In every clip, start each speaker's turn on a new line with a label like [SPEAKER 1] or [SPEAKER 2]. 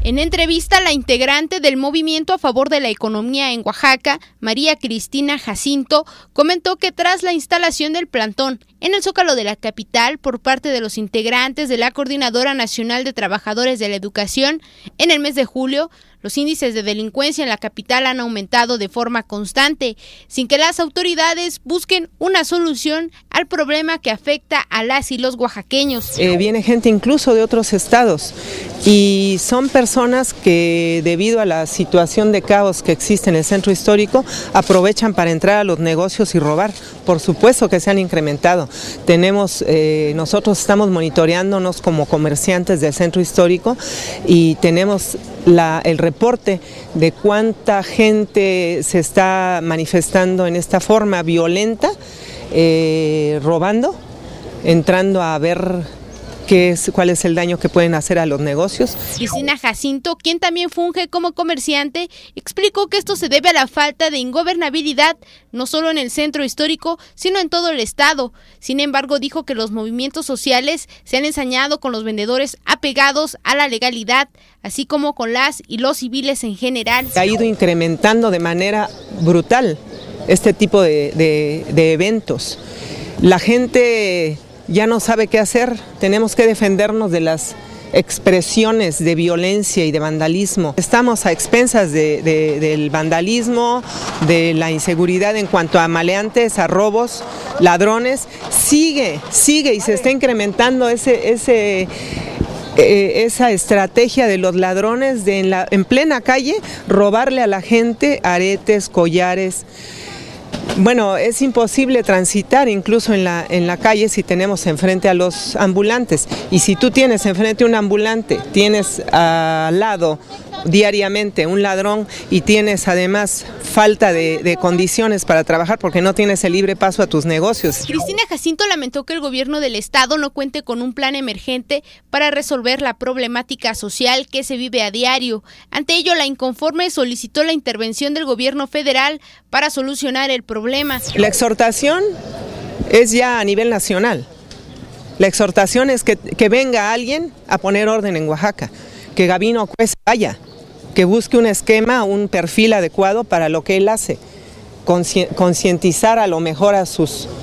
[SPEAKER 1] En entrevista, la integrante del Movimiento a Favor de la Economía en Oaxaca, María Cristina Jacinto, comentó que tras la instalación del plantón en el Zócalo de la capital por parte de los integrantes de la Coordinadora Nacional de Trabajadores de la Educación, en el mes de julio, los índices de delincuencia en la capital han aumentado de forma constante, sin que las autoridades busquen una solución al problema que afecta a las y los oaxaqueños.
[SPEAKER 2] Viene gente incluso de otros estados y son personas que, debido a la situación de caos que existe en el centro histórico, aprovechan para entrar a los negocios y robar. Por supuesto que se han incrementado. Nosotros estamos monitoreándonos como comerciantes del centro histórico y tenemos el reporte de cuánta gente se está manifestando en esta forma violenta, robando, entrando a ver cuál es el daño que pueden hacer a los negocios.
[SPEAKER 1] Cristina Jacinto, quien también funge como comerciante, explicó que esto se debe a la falta de ingobernabilidad, no solo en el centro histórico, sino en todo el estado. Sin embargo, dijo que los movimientos sociales se han ensañado con los vendedores apegados a la legalidad, así como con las y los civiles en general.
[SPEAKER 2] Ha ido incrementando de manera brutal este tipo de eventos. La gente ya no sabe qué hacer, tenemos que defendernos de las expresiones de violencia y de vandalismo. Estamos a expensas del vandalismo, de la inseguridad en cuanto a maleantes, a robos, ladrones. Sigue y se está incrementando esa estrategia de los ladrones de en plena calle robarle a la gente aretes, collares. Bueno, es imposible transitar incluso en la calle si tenemos enfrente a los ambulantes. Y si tú tienes enfrente un ambulante, tienes al lado diariamente un ladrón y tienes además falta de condiciones para trabajar porque no tienes el libre paso a tus negocios.
[SPEAKER 1] Cristina Jacinto lamentó que el gobierno del estado no cuente con un plan emergente para resolver la problemática social que se vive a diario. Ante ello, la inconforme solicitó la intervención del gobierno federal para solucionar el problema.
[SPEAKER 2] La exhortación es ya a nivel nacional. La exhortación es que venga alguien a poner orden en Oaxaca, que Gabino Cuesta vaya, que busque un esquema, un perfil adecuado para lo que él hace, concientizar a lo mejor a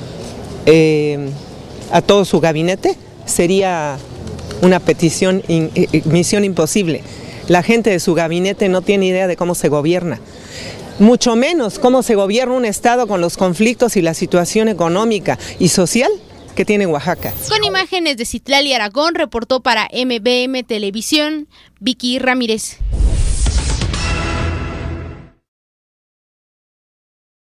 [SPEAKER 2] todo su gabinete, sería una misión imposible. La gente de su gabinete no tiene idea de cómo se gobierna, mucho menos cómo se gobierna un estado con los conflictos y la situación económica y social que tiene Oaxaca.
[SPEAKER 1] Con imágenes de Citlali Aragón, reportó para MBM Televisión, Vicky Ramírez.